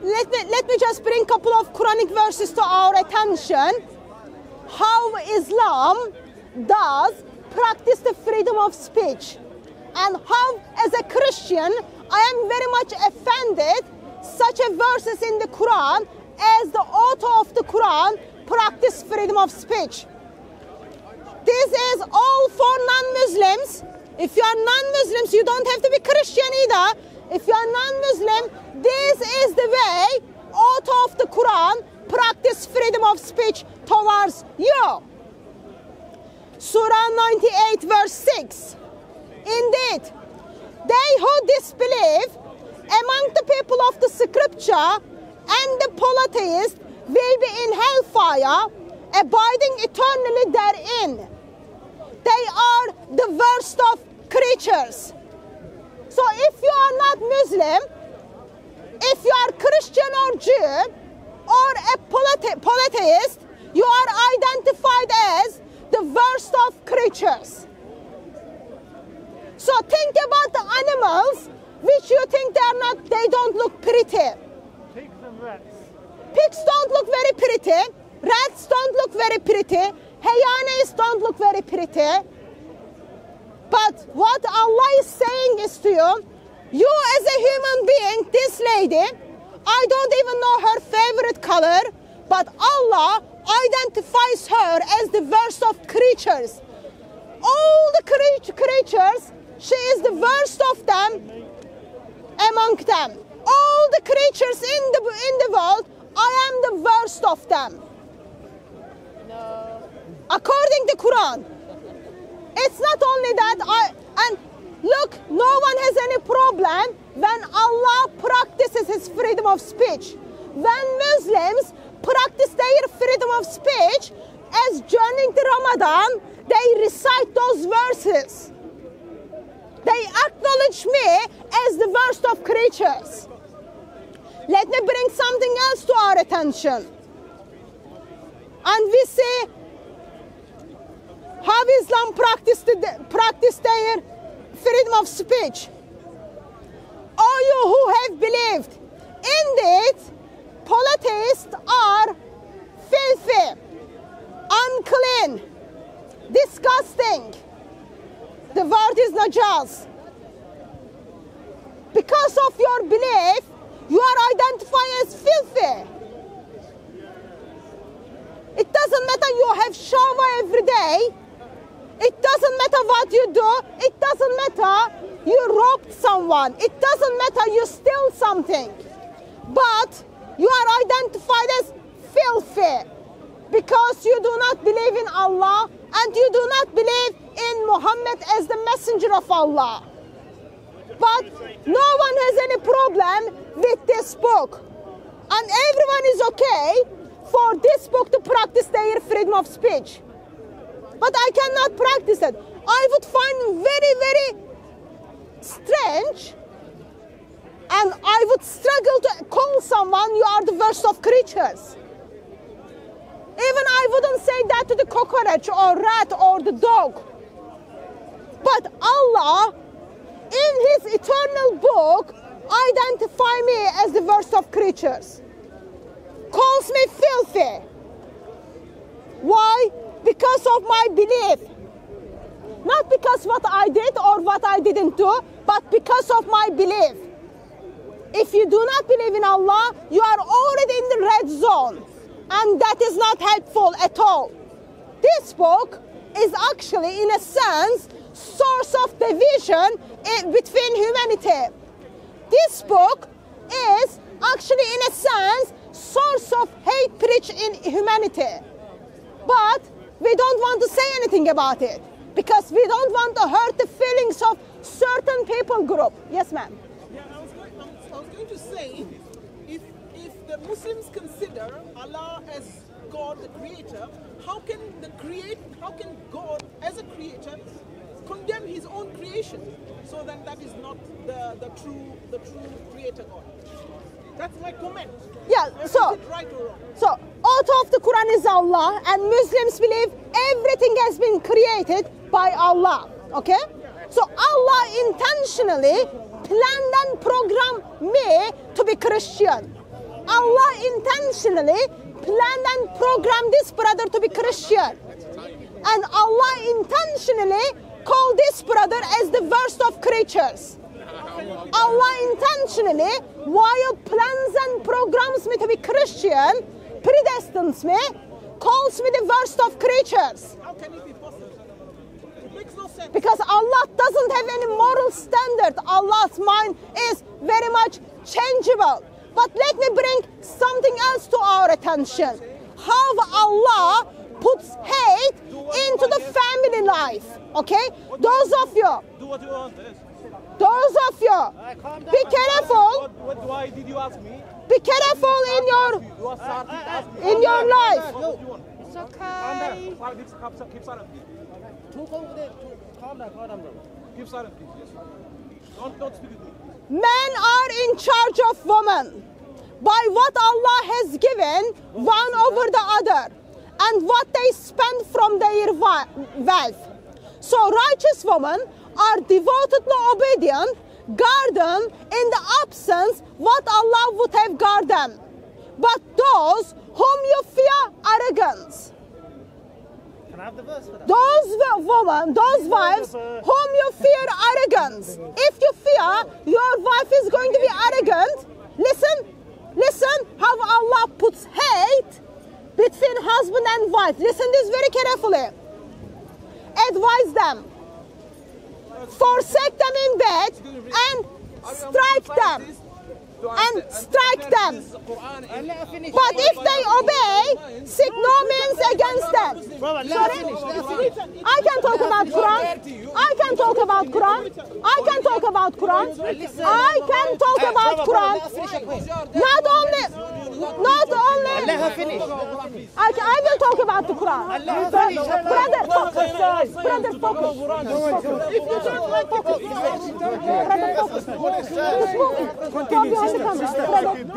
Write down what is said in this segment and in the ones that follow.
let me just bring a couple of Quranic verses to our attention. How Islam does practice the freedom of speech, and how, as a Christian, I am very much offended such a verses in the Quran as the author of the Quran practice freedom of speech. This is all for non-Muslims. If you are non-Muslims, you don't have to be Christian either. If you are non-Muslim, this is the way author of the Quran practice freedom of speech towards you. Surah 98 verse 6. Indeed, they who disbelieve among the people of the scripture and the polytheists will be in hellfire, abiding eternally therein. They are the worst of creatures. So if you are not Muslim, if you are Christian or Jew or a polytheist, you are identified as the worst of creatures. So think about the animals which you think they don't look pretty. Pigs and rats. Pigs don't look very pretty. Rats don't look very pretty. Hyenas don't look very pretty. But what Allah is saying is to you, you as a human being, this lady, I don't even know her favorite color, but Allah identifies her as the worst of creatures. All the creatures, she is the worst of them among them. All the creatures in the world, I am the worst of them. No. According to Quran. It's not only that, and look, no one has any problem when Allah practices his freedom of speech. When Muslims practice their freedom of speech, as during the Ramadan, they recite those verses. They acknowledge me as the worst of creatures. Let me bring something else to our attention. And we see how Islam practiced their freedom of speech. All you who have believed, indeed, polytheists are filthy, unclean, disgusting. The word is najas. Because of your belief, you are identified as filthy. It doesn't matter you have shower every day. It doesn't matter what you do. It doesn't matter you robbed someone. It doesn't matter you steal something. But you are identified as filthy because you do not believe in Allah and you do not believe in Muhammad as the messenger of Allah. But no one has any problem with this book. And everyone is okay for this book to practice their freedom of speech. But I cannot practice it. I would find very, very strange, and I would struggle to call someone, you are the worst of creatures. Even I wouldn't say that to the cockroach or rat or the dog. But Allah, in his eternal book, identify me as the worst of creatures. Calls me filthy. Why? Because of my belief. Not because what I did or what I didn't do, but because of my belief. If you do not believe in Allah, you are already in the red zone. And that is not helpful at all. This book is actually, in a sense, source of division between humanity. This book is actually, in a sense, source of hatred in humanity. But we don't want to say anything about it because we don't want to hurt the feelings of certain people group. Yes, ma'am. Yeah, I was going to say, if the Muslims consider Allah as God, the creator, how can God, as a creator, condemn his own creation? So then that is not the true creator God. That's my comment. Yeah, so, is it right or wrong? So, author of the Quran is Allah, and Muslims believe everything has been created by Allah, okay? So Allah intentionally planned and programmed me to be Christian. Allah intentionally planned and programmed this brother to be Christian. And Allah intentionally called this brother as the worst of creatures. Allah intentionally, while plans and programs me to be Christian, predestines me, calls me the worst of creatures. How can it be possible? It makes no sense. Because Allah doesn't have any moral standard. Allah's mind is very much changeable. But let me bring something else to our attention. How Allah puts hate into the family life. Okay? Those of you, Do what you want. those of you, be careful. Why did you ask me? Be careful in your life. It's okay. Keep silent, please. Calm down, bro. Keep silent, please. Yes. Don't speak with me. Men are in charge of women by what Allah has given one over the other and what they spend from their wealth. So righteous women are devotedly obedient, guard them in the absence what Allah would have guard them. But those whom you fear arrogance. Can I have the verse for that? Those women, those wives whom you fear arrogance. If you fear your wife is going to be arrogant, listen how Allah puts hate between husband and wife. Listen this very carefully. Advise them. Forsake them in bed and strike them. And strike them. But if they obey, seek no means against them. Sorry? I can talk about Quran. I can talk about Quran. I can talk about Quran. I can talk about Quran. Not only. Let her finish. I will talk about the Quran. Brother, focus. Brother, focus. Continue, sister.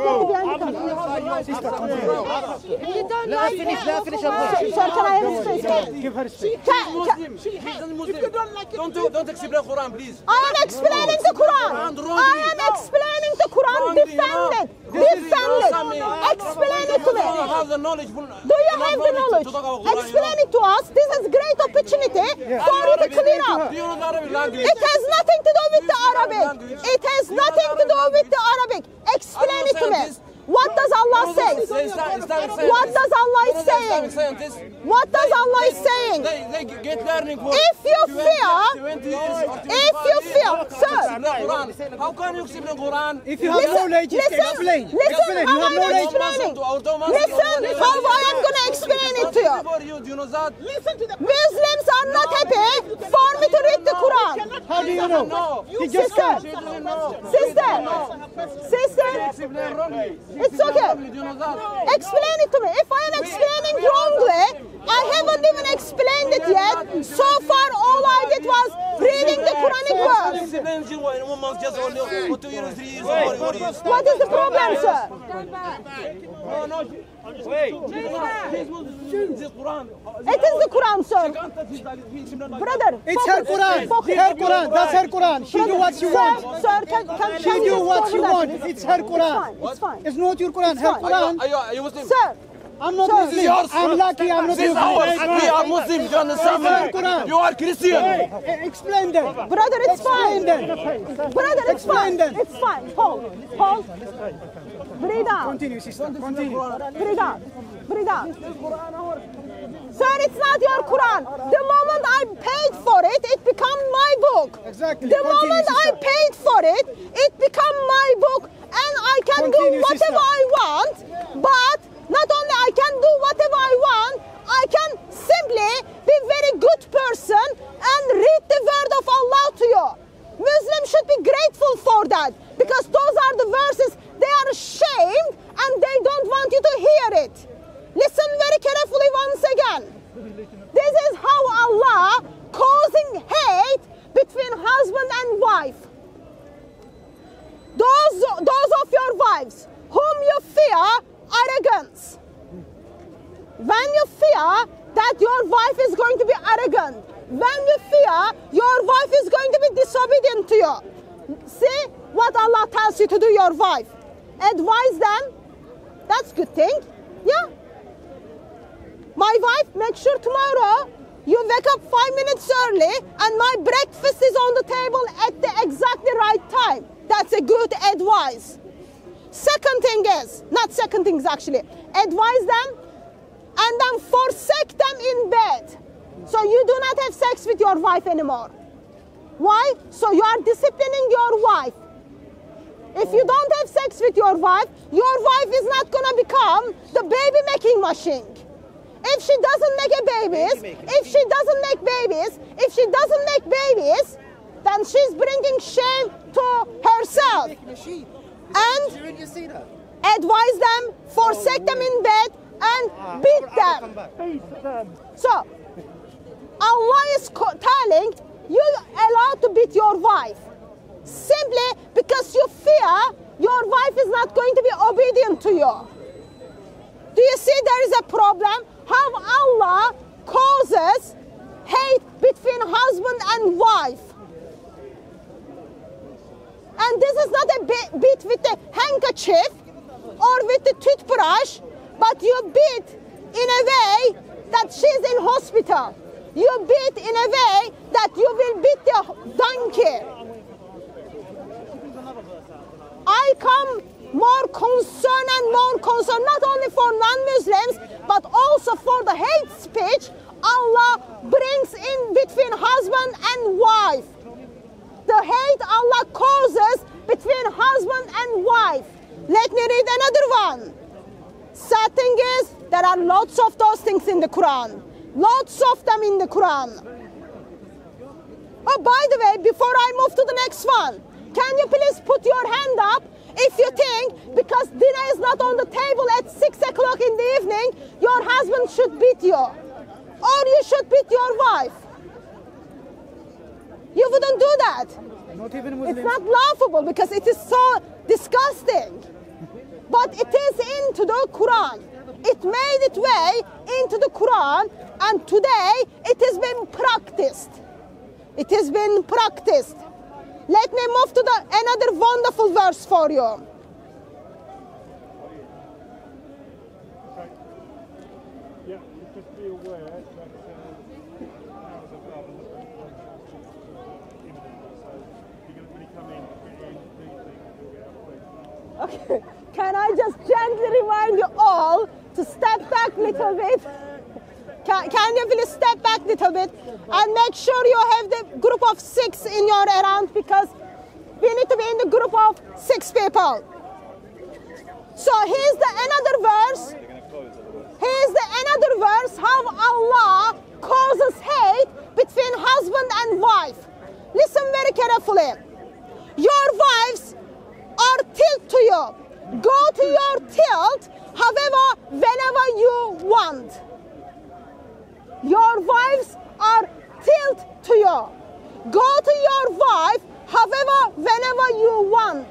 You don't Let her finish her point. Sir, can I have space? Give her space. Don't explain Quran, please. I am explaining the Quran. I am explaining the Quran. Defend it. Defend it. Explain it to me. You have the knowledge. Do you have the knowledge? Explain it to us. This is great opportunity for you to clear up. Do you know the Arabic language? It has nothing to do with the Arabic. It has nothing to do with the Arabic. Explain it to me. What does Allah say? What does Allah is saying? What does Allah is saying? They get learning for If you 20 fear, if you fear, sir, Quran. How can you explain Quran? If you have knowledge, explain. Listen how I am explaining. Listen how I am going to explain it to you. Do you know that? Listen to the Muslims are not happy for me to read the Quran. How do you know? No. He just Sister, sister, Explain wrongly. it's okay. Do you know that? Explain it to me. If I am explaining wrongly, I haven't even explained it yet. So far, all I did was reading the Quranic verse. Explain in 1 month, just only, or 2 years, 3 years, or 4 years. What is the problem, sir? No, no. Wait. This Quran. It is the Quran, sir. Brother, It's her focus, Quran. focus. Her Quran. That's her Quran. She do what she wants. Sir, can She do what she wants. It's her Quran. It's fine. It's not your Quran. Her Quran. Are you Muslim? Sir, I'm not Sir. Muslim. I'm lucky. I'm not This is ours. Muslim. We are Muslims. You understand me? You are Christian. Explain them. brother, it's fine. Brother, it's Explain fine. then. It's fine. Hold. Breathe out. Continue, sister. Continue. Breathe out. Breathe out. Sir, it's not your Quran. The moment I paid for it, it became my book. Exactly. The Continue, moment I sister. paid for it, it became my book, and I can Continue, do whatever sister. I want. But not only I can do whatever I want, I can simply be very good person and read the word of Allah to you. Muslims should be grateful for that, because those are the verses they are ashamed and they don't want you to hear it. Listen very carefully once again. This is how Allah causing hate between husband and wife. Those of your wives whom you fear arrogance. When you fear that your wife is going to be arrogant, when you fear your wife is going to be disobedient to you, see what Allah tells you to do your wife. Advise them, That's good thing. Yeah. My wife makes sure tomorrow you wake up 5 minutes early and my breakfast is on the table at the exactly right time. That's a good advice. Second thing is, not second things actually, advise them and then forsake them in bed. So you do not have sex with your wife anymore. Why? So you are disciplining your wife. If you don't have sex with your wife is not going to become the baby making machine. If she doesn't make babies, then she's bringing shame to herself. And advise them, forsake them in bed, and beat them. So, Allah is telling you allowed to beat your wife simply because you fear your wife is not going to be obedient to you. Do you see there is a problem? How Allah causes hate between husband and wife. And this is not a beat with a handkerchief or with a toothbrush, but you beat in a way that she's in hospital. You beat in a way that you will beat the donkey. I come more concerned and more concerned, not only for non-Muslims, but also for the hate speech Allah brings in between husband and wife. The hate Allah causes between husband and wife. Let me read another one. Sad thing is, there are lots of those things in the Quran. Lots of them in the Quran. Oh, by the way, before I move to the next one, can you please put your hand up if you think because dinner is not on the table at 6 o'clock in the evening, your husband should beat you. Or you should beat your wife. You wouldn't do that. Not even Muslims. It's not laughable because it is so disgusting. But it is into the Quran. It made its way into the Quran and today it has been practiced. It has been practiced. Let me move to another wonderful verse for you. Yeah, just be aware that powers of God imminent. So you're going to really come in, these things, you'll get out of place. Okay, can I just gently remind you all to step back a little bit? Can you please step back a little bit and make sure you have the group of 6 in your around because we need to be in the group of 6 people. So here's the another verse. Here's the another verse how Allah causes hate between husband and wife. Listen very carefully. Your wives are tilt to you. Go to your tilt, however, whenever you want. Your wives are tilt to you. Go to your wife, however, whenever you want.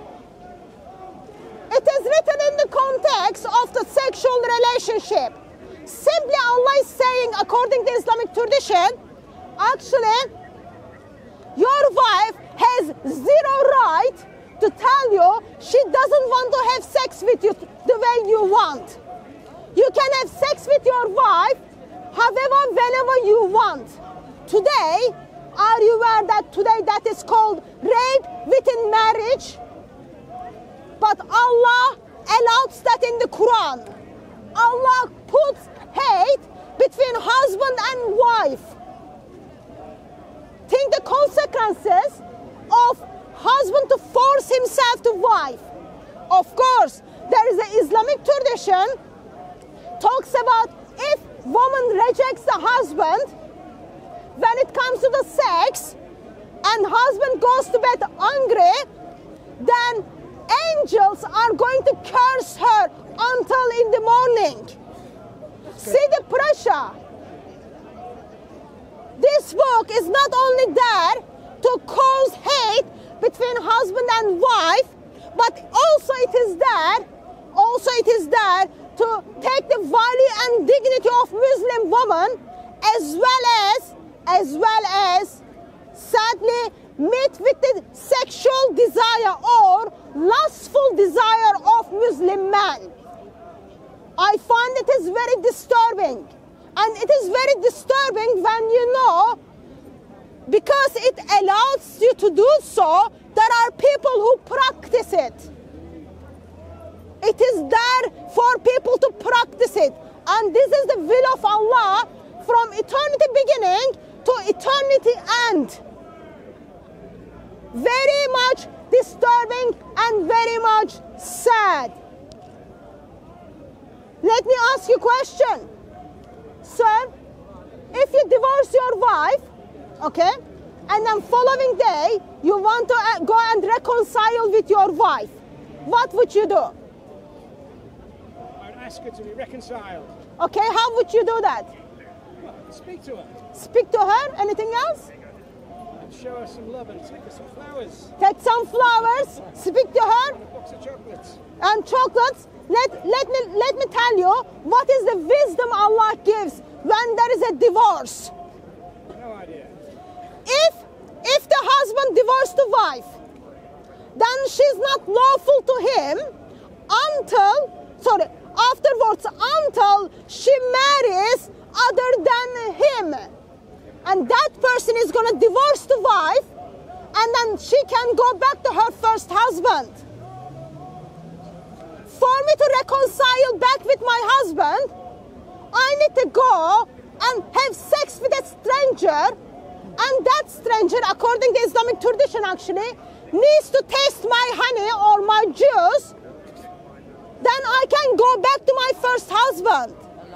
It is written in the context of the sexual relationship. Simply Allah is saying, according to Islamic tradition, actually, your wife has zero right to tell you she doesn't want to have sex with you the way you want. You can have sex with your wife however, whenever you want. Today, are you aware that today that is called rape within marriage? But Allah allows that in the Quran. Allah puts hate between husband and wife. Think the consequences of husband to force himself to wife. Of course, there is an Islamic tradition talks about if woman rejects the husband when it comes to the sex and husband goes to bed angry, then angels are going to curse her until in the morning. See the pressure. This book is not only there to cause hate between husband and wife, but also it is there to take the value and dignity of Muslim woman as well as sadly meet with the sexual desire or lustful desire of Muslim man. I find it is very disturbing. And it is very disturbing when you know, because it allows you to do so, there are people who practice it. It is there for people to practice it. And this is the will of Allah from eternity beginning to eternity end. Very much disturbing and very much sad. Let me ask you a question. Sir, if you divorce your wife, okay, and then following day you want to go and reconcile with your wife, what would you do? I'd ask her to be reconciled. Okay, how would you do that? Well, speak to her Speak to her, anything else? and show her some love and take her some flowers, Take some flowers, speak to her, a box of chocolates. and chocolates. Let me tell you what is the wisdom Allah gives when there is a divorce. No idea. If the husband divorced the wife, then she's not lawful to him afterwards until she marries other than him. And that person is going to divorce the wife, and then she can go back to her first husband. For me to reconcile back with my husband, I need to go and have sex with a stranger, and that stranger, according to Islamic tradition actually, needs to taste my honey or my juice. Then I can go back to my first husband.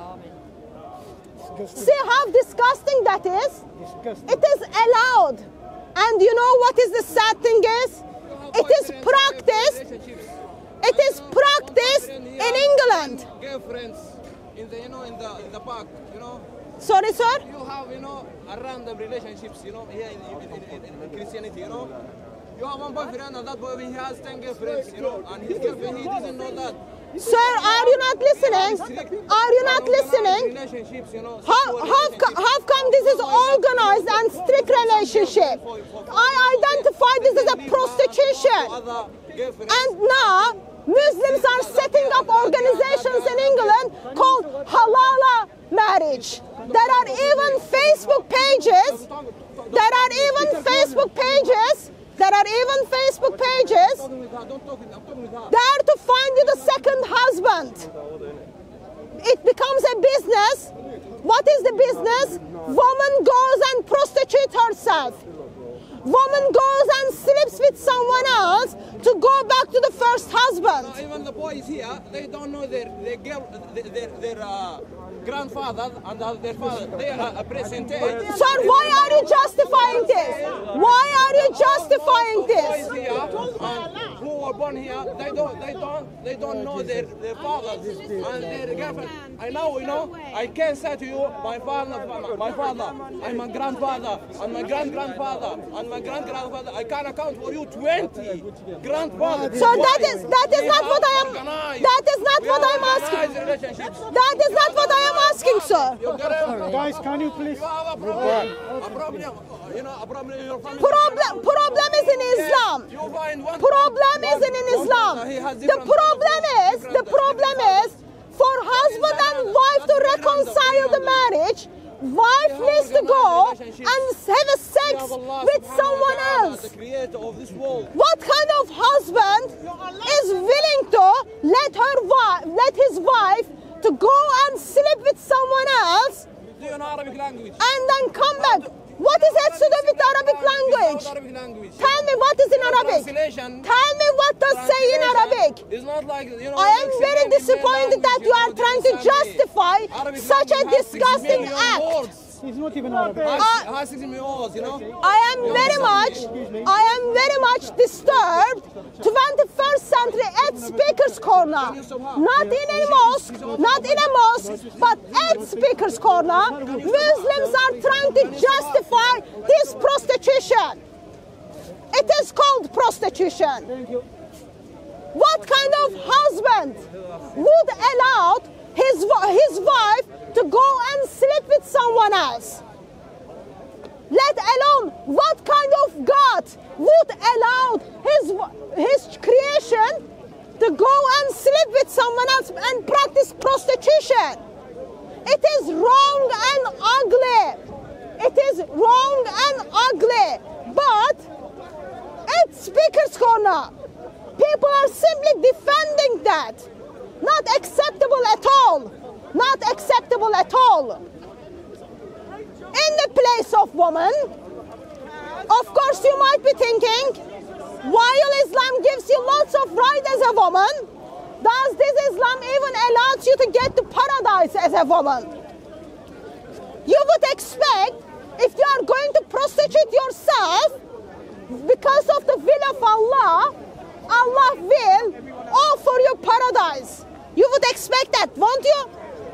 See how disgusting that is? Disgusting. It is allowed. And you know what is the sad thing is? It is practiced. It is practiced in England. Girlfriends in the in the park, Sorry, sir? You have a random relationships, here in Christianity, You have one boyfriend and that boy he has 10 girlfriends, and his girlfriend he doesn't know that. Sir, are you not listening? Are you not listening? Relationships, How come this is organized and strict relationship? I identify this as a prostitution. And now Muslims are setting up organizations in England called Halala Marriage. There are even Facebook pages. There are even Facebook pages. There are even Facebook pages there to find you the second husband. It becomes a business. What is the business? Woman goes and prostitutes herself. Woman goes and sleeps with someone else to go back to the first husband. Even the boys here, they don't know their grandfather and their father. They are present day. Sir, why are you justifying this? Why are you justifying this? Boys here who were born here, they don't know their fathers and their girlfriend. I know, I can say to you, my father, and my grandfather, and my grandfather, and my grandfather. I can account for you 20 grandfathers. So that is not what I am. That is not what I'm asking. That is not what I am asking, sir. Guys, can you please? You have a problem. A problem in your family. Problem is in Islam. You find one Problem isn't in Islam. The problem is for husband and wife to reconcile the marriage. Wife needs to go and have a sex with someone else. The creator of this world. What kind of husband is willing to let his wife to go and sleep with someone else Do you know Arabic language? and then come back? What is that to do with Arabic language? Tell me what is in Arabic. Tell me what does say in Arabic. It's not like, I am very disappointed that you are trying to justify such a disgusting act. He's not even Arabic. I am very much disturbed. 21st century at Speaker's Corner, not in a mosque, but at Speaker's Corner, Muslims are trying to justify this prostitution. It is called prostitution. What kind of husband would allow his wife to go and sleep with someone else? Let alone what kind of God would allow his creation to to go and sleep with someone else and practice prostitution. It is wrong and ugly. It is wrong and ugly. But at Speaker's Corner, people are simply defending that. Not acceptable at all. Not acceptable at all. In the place of woman, of course you might be thinking, while Islam gives you lots of rights as a woman, does this Islam even allow you to get to paradise as a woman? You would expect, if you are going to prostitute yourself, because of the will of Allah, Allah will offer you paradise. You would expect that, won't you?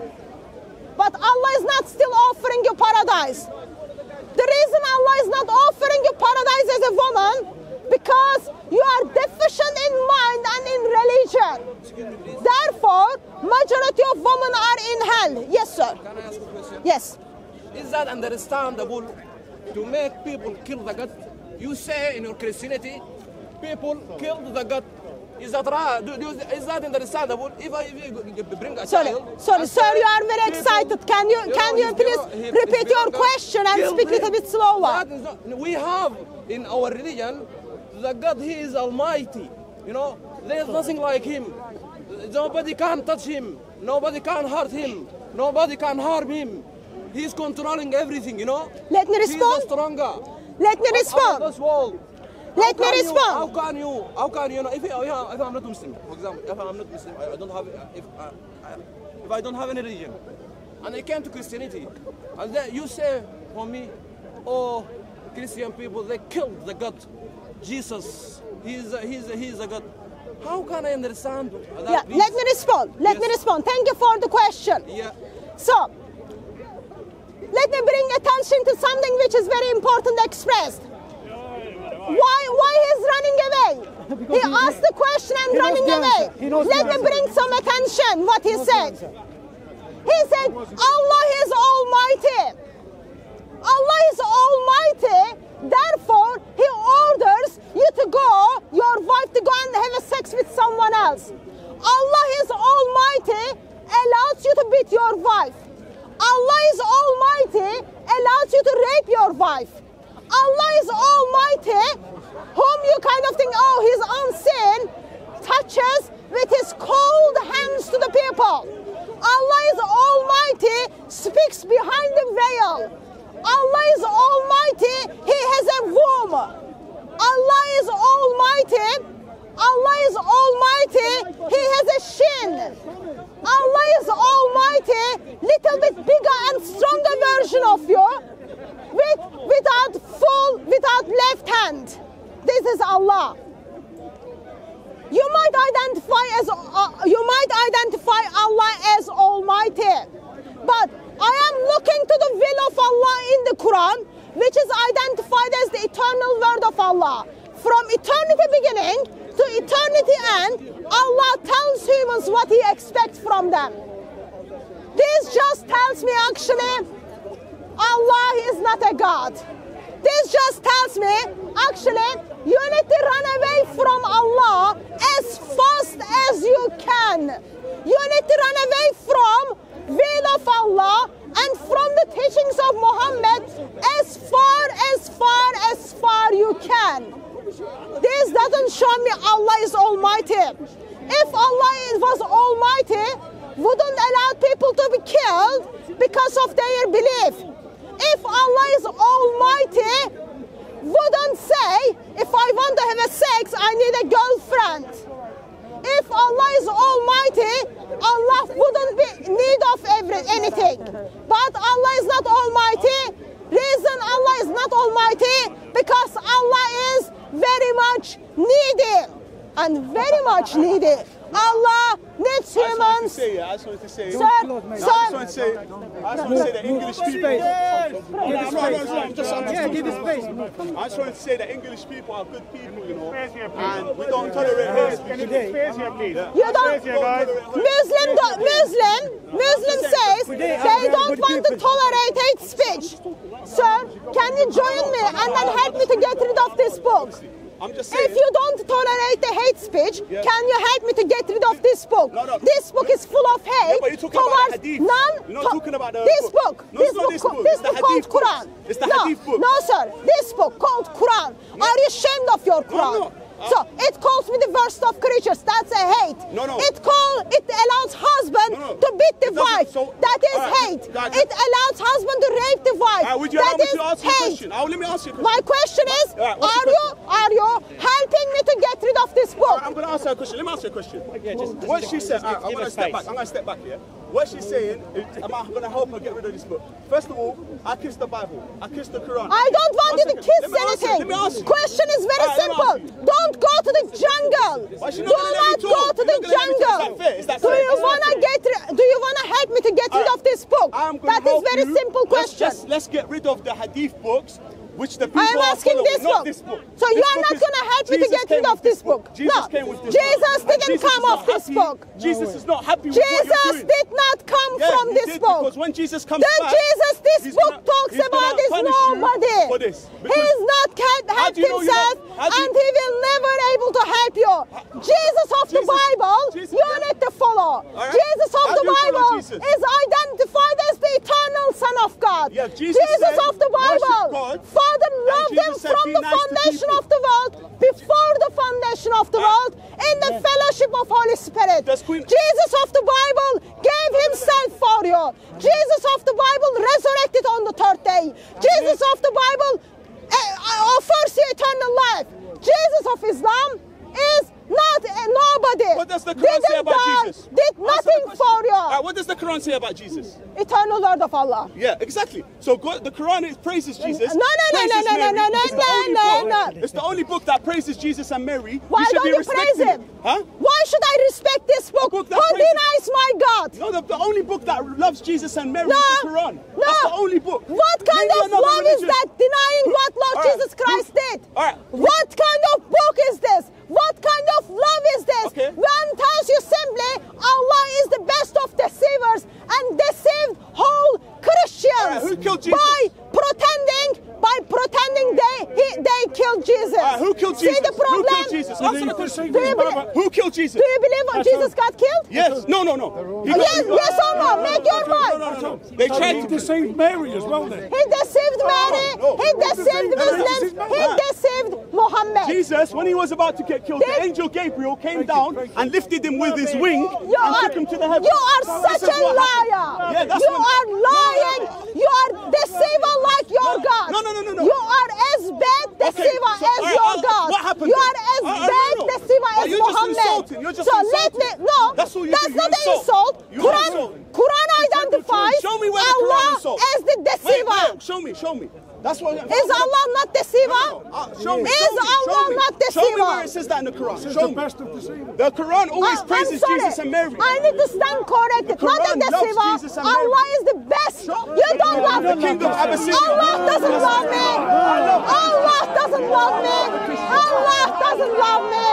But Allah is not still offering you paradise. The reason Allah is not offering you paradise as a woman, because you are deficient in mind and in religion. Therefore, majority of women are in hell. Yes, sir. Can I ask a question? Yes. Is that understandable to make people kill the God? You say in your Christianity, people killed the God. Is that right? Is that understandable? If you bring a Sorry, child, sorry, and sir, say you are very people- excited. Can you please repeat your question and killed speak a little him. bit slower? That is not, we have in our religion, the God, He is Almighty. You know, there is nothing like Him. Nobody can touch Him. Nobody can hurt Him. Nobody can harm Him. He's controlling everything, you know. Let me He's respond. the stronger. Let me Of respond. this world. Let me How respond. can you know, if I'm not Muslim, for example, if I'm not Muslim, I don't have, if I don't have any religion, and I came to Christianity, and then you say for me, oh, Christian people, they killed the God, Jesus, he's a God. How can I understand that? Yeah, please? let me respond. Let me Yes. respond. Thank you for the question. Yeah. So, let me bring attention to something which is very important expressed. Why he's running away? He asked the question and He knows running the away. answer. He knows the Let me answer. bring some attention what he said. He said, Allah is almighty. Allah is almighty. Therefore, he orders you to go, your wife to go and have a sex with someone else. Allah is almighty, allows you to beat your wife. Allah is almighty, allows you to rape your wife. Allah is almighty, whom you kind of think, oh, he's unseen, touches with his cold hands to the people. Allah is almighty, speaks behind the veil. Allah is almighty, he has a womb. Allah is almighty, Allah is almighty, he has a shin. Allah is almighty, little bit bigger and stronger version of you, without left hand. This is Allah. You might identify Allah as almighty, but I am looking to the will of Allah in the Quran, which is identified as the eternal word of Allah. From eternity beginning to eternity end, Allah tells humans what he expects from them. This just tells me actually Allah is not a God. This just tells me actually you need to run away from Allah as fast as you can. You need to run away from will of Allah and from the teachings of Muhammad as far you can. This doesn't show me Allah is almighty. If Allah was almighty, wouldn't allow people to be killed because of their belief. If Allah is almighty, wouldn't say, if I want to have a sex, I need a girlfriend. If Allah is almighty, Allah wouldn't be in need of anything. But Allah is not almighty. Reason Allah is not almighty, because Allah is very much needy and very much needy. Allah needs humans. I just wanted to say, Sir, I just want to say that English people. Give us space. I just wanted to say that English people are good people, you know, and we don't tolerate hate Can you speech. give space here, please? You don't. Space here, guys. Muslim says they don't want to tolerate hate speech. Sir, can you join me and then help me to get rid of this book? I'm just saying. If you don't tolerate the hate speech, Yeah. can you help me to get rid of this book? No, no. This book is full of hate but you're talking about the towards hadith. none. You're not talking about the this book. book. No, this it's not this book. This It's the book called hadith books. Quran. It's the no, hadith books. No, sir. This book called Quran. Are you ashamed of your Quran? No. So it calls me the worst of creatures. That's a hate. No, no. It allows husband No, no. to beat the It doesn't- wife. so- that is all right, hate. guys. It allows husband to rape the wife. Would you allow that me is to ask you a hate. question? Let me ask you a question. My question is, right, what's the are you helping me to get rid of this book? I'm going to ask her a question. Let me ask you a question. What she said, I'm going to step back. I'm going to step back here. What she's saying is, am I going to help her get rid of this book? First of all, I kiss the Bible. I kiss the Quran. I don't want you to kiss Let me ask you. anything. Let me ask you. Question is very All right, let me simple. ask you. Don't go to the jungle. Why is she Do not gonna let me not go talk? to You're the not gonna let me talk. jungle. Is that fair? Is that Do fair? you Is that wanna fair? do you wanna help me to get rid of this book? I'm gonna That is help very you. simple question. Let's get rid of the hadith books, which the people I am are asking following, this not book. this book. So This you are book not is- going to help me to Jesus get rid came of with this book. Jesus No. came with this Jesus book. And didn't Jesus come is off not this happy. book. Jesus is not happy with what Jesus you're doing. did not come Yeah, from he this did, book. because when Jesus comes The back, Jesus this he's book gonna- talks he's about gonna is punish you nobody. for this, He because- is not helped How do you know you're himself, not- how do you- and he will never able to help you. Jesus of the Jesus- Bible, Jesus- you need to follow. right. Jesus of How the do you follow Bible Jesus? is identified as the eternal Son of God. Yeah, Jesus said, of the worship Bible, God, Father and loved them Jesus said, from be the nice to foundation people. of the world, before the foundation of the world, in the fellowship of Holy Spirit. Does Queen- Jesus of the Bible gave himself for you. Jesus of the Bible resurrected on the third day. Jesus of the Bible offers you eternal life. Jesus of Islam is not a nobody. What does the Quran say Didn't about die, Jesus? Did Answer the nothing question. for you. All right, what does the Quran say about Jesus? Eternal word of Allah. Yeah, exactly. So God, the Quran praises Jesus. No, praises no, Mary. no, It's the only book- no. It's the only book that praises Jesus and Mary. Why You should don't be you praise respecting him? it. Huh? Why should I respect this book? book Who that praises- denies my God? No, the only book that loves Jesus and Mary No, is the Quran. no. That's the only book. What kind Name me of another love is religion. that? Denying what Lord All right, Jesus Christ who- did. all right. What kind of book is this? What kind of love is this? Okay. One tells you simply Allah is the best of deceivers and deceived whole Christians All right, who killed Jesus? by pretending they killed Jesus. All right, who killed Jesus? See the problem? Who killed Jesus? Answer the question. Do you believe, Who killed Jesus? do you believe when Jesus got killed? Yes. No. He got- Yes or no? Make your mind. No. They tried He to deceived Mary as well then. He deceived Mary. No. He deceived Muslims. He deceived Muhammad. Jesus, when he was about to get killed, the angel Gabriel came down and lifted him with his wing and took him to the heavens. You are This such is a what happened. liar. Yeah, that's You what- are lying. You are deceiver like your God. No. You are as bad deceiver so, as your God. what happened You then? are as I bad don't know. deceiver Are as you just Muhammad. insulting? You're just so let me insulting. no. That's all you That's do. not You an insult. insult. You Quran insult. identifies Show me where the Quran Allah insults. as the deceiver. Wait, show me. That's what. Is Allah not deceiver? Show me. Is Allah not Show me where deceiver? it says that in the Quran. It's Show the me. best of deceivers. The Quran always I'm praises sorry. Jesus and Mary. I need to stand corrected. The Not a Quran loves deceiver. Jesus and Mary. Allah is the best. You don't love The me. King of Abyssinia. Allah doesn't love me. Allah doesn't love me. Allah doesn't love me.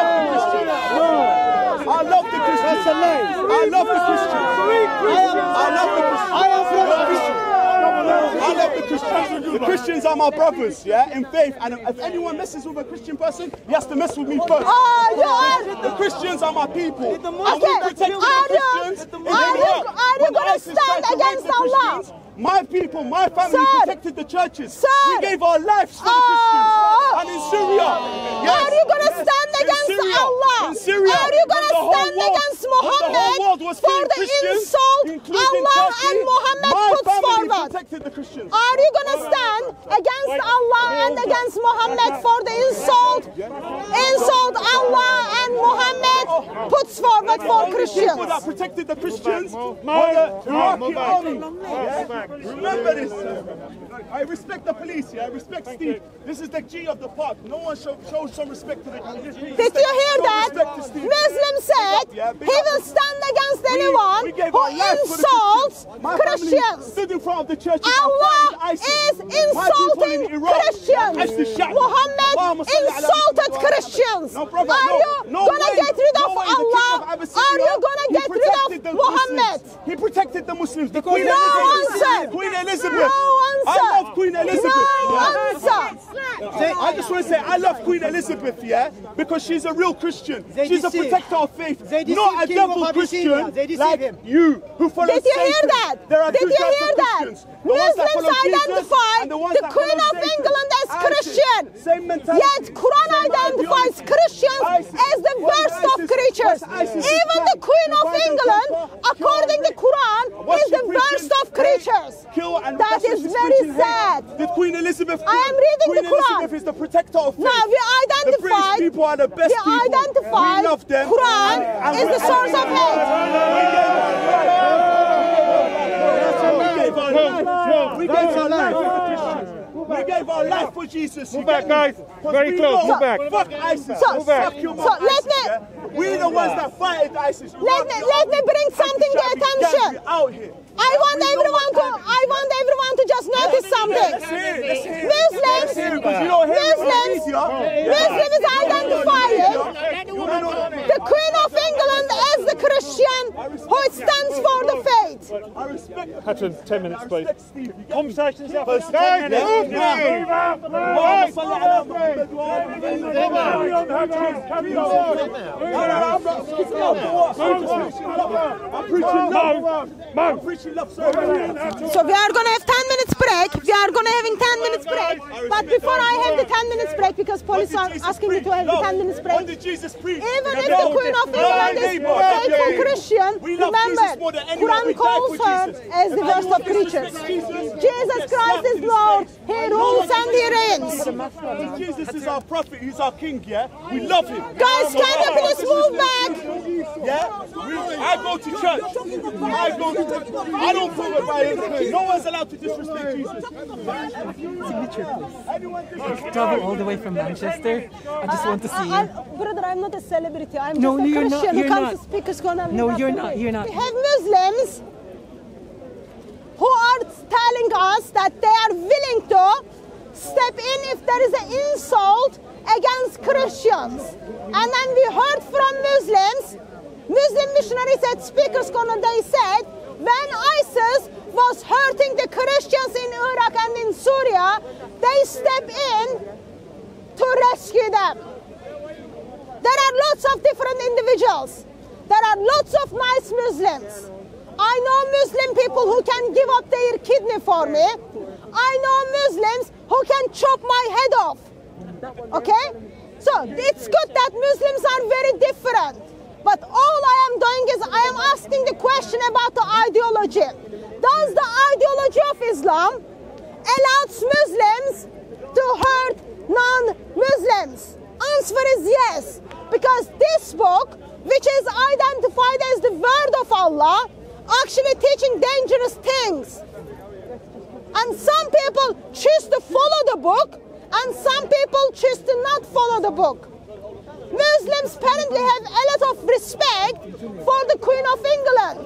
I love the Christians. I love the Christians. I love the Christians. I am from I love the Christians. The Christians are my brothers, yeah, in faith. And if anyone messes with a Christian person, he has to mess with me first. Oh, you are. The Christians are my people. And we Okay, protect the are Christians. you in Iraq. When gonna ISIS tried stand to rape against the Allah? Christians, my people, my family Sir. protected the churches. Sir. We gave our lives for the Oh. Christians. And in Syria. Are you going to stand in against Syria, Allah? In Syria. Are you going when to the whole stand world- against when the whole Muhammad world was for killing the Christians, insult including Allah Turkey, and Muhammad my puts family forward? protected the Christians. Are you going to stand against Allah and against Muhammad for the insult Allah and Muhammad puts forward for People Christians? that protected the Christians were the Iraqi army. Yeah? Remember this. I respect the police, yeah? I respect Steve. This is the G of the park. No one shows some respect to the Did you hear that? Muslim said he will stand against anyone who insults Christians. Stood in front of the church. Allah is insulting Christians. Muhammad insulted Christians. No, brother, Are you no going to way. get rid of No way. The King Allah? of Abyssinia, Are you going to he get rid protected of the Muhammad? Muslims. He protected the Muslims. The No Queen Elizabeth. answer. Queen Elizabeth. No answer. I love Queen Elizabeth. No Yeah. answer. I just want to say I love Queen Elizabeth, yeah, because she's a real Christian. They She's a deceive. protector of faith, They deceive not a King of devil Abyssinia. Christian They deceive like him. you, who follow Did you hear Satan. that? There are Did two you types hear of that? Christians. The ones that Muslims follow Jesus identify and the ones the that Queen follow of Satan. England as ISIS, Christian. same mentality. Yet Quran same identifies ideology. Christians ISIS. as the What's worst of ISIS? creatures. What's ISIS? Even the Queen of Divide and England, conquer, according to kill and Quran, What's is she the preaching? worst of Hate, creatures. Kill and That that's what is she's very preaching, hate. sad. Did Queen Elizabeth? I am reading Queen the Quran. Elizabeth is the protector of faith. Now we The British identified, people are the best we people. identified We love them. Quran And is the source of hate. We gave our life for the Christians. We gave our life for Jesus. Move back, guys. Very close. Move back. Fuck ISIS. So- Fuck you, so let me- We're the ones that fighted ISIS. Let me bring something to attention. Out here. I want everyone to just notice something. Let's hear it. Let's hear it. Muslims, Let's hear it, 'cause you don't hear it on the media. Muslims identifying the Queen of England as the Christian who stands for the faith. I respect. Hudson, 10 minutes, I please. respect Steve. Conversations up. Guys, Guys, move, move, move. move up. Allahumma salli ala Muhammad wa ali Muhammad. Carry on, Hudson. Carry on. I'm not speaking love for what? I'm preaching love. I'm preaching love. So we are going to have 10 minutes break. We are going to having 10 minutes break. But before I have the 10 minutes break, because police are asking me to have the 10 minutes break. What did Jesus preach? Even if the Queen of England is a faithful Christian, We love remember, Jesus more than anyone. We Quran died calls for her Jesus. as the worst of creatures. Jesus Christ is Lord. He rules and He reigns. Jesus is our prophet. He's our king, yeah? We love him. Guys, can you please move back? Yeah? I go to church. I don't follow by anything. No one's allowed to disrespect Jesus. Signature, please. Travel all the way from Manchester. I just want to see you. Brother, I'm not a celebrity. I'm No, just a you're not, Christian you're who comes not. to speak. Gonna No, you're not, you're not. We have Muslims who are telling us that they are willing to step in if there is an insult against Christians. And then we heard from Muslim missionaries at Speakers Corner, they said when ISIS was hurting the Christians in Iraq and in Syria, they step in to rescue them. There are lots of different individuals. There are lots of nice Muslims. I know Muslim people who can give up their kidney for me. I know Muslims who can chop my head off. Okay? So it's good that Muslims are very different. But all I am doing is I am asking the question about the ideology. Does the ideology of Islam allow Muslims to hurt non-Muslims? Answer is yes. Because this book, which is identified as the word of Allah, actually teaching dangerous things. And some people choose to follow the book, and some people choose to not follow the book. Muslims apparently have a lot of respect for the Queen of England.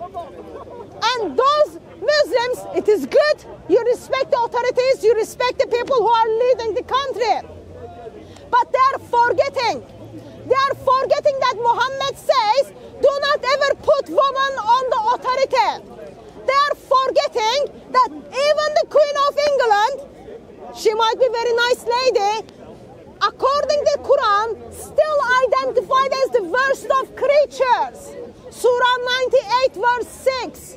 And those Muslims, it is good, you respect the authorities, you respect the people who are leading the country. But they are forgetting that Muhammad says, do not ever put woman on the authority. They are forgetting that even the Queen of England, she might be a very nice lady, according to the Quran, still identified as the worst of creatures. Surah 98 verse 6.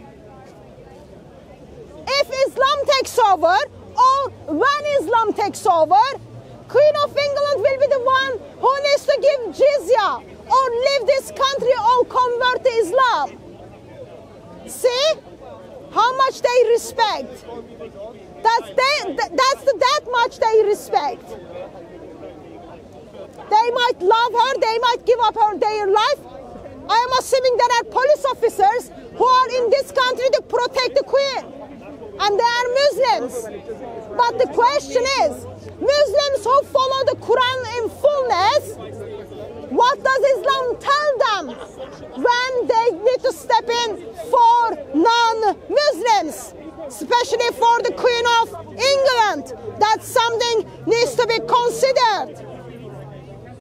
If Islam takes over, or when Islam takes over, Queen of England will be the one who needs to give jizya or leave this country or convert to Islam. See how much they respect. That's that much they respect. They might love her, they might give up their life. I am assuming there are police officers who are in this country to protect the Queen. And they are Muslims. But the question is, Muslims who follow the Quran in fullness, what does Islam tell them when they need to step in for non-Muslims, especially for the Queen of England? That something needs to be considered.